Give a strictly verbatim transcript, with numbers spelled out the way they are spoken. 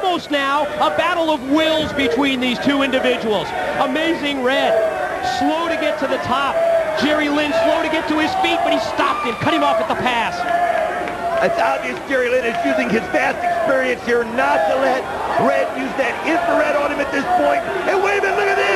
almost now a battle of wills between these two individuals. Amazing Red, slow to get to the top. Jerry Lynn slow to get to his feet, but he stopped him, cut him off at the pass. It's obvious Jerry Lynn is using his vast experience here not to let Red use that infrared on him at this point. And wait a minute, look at this!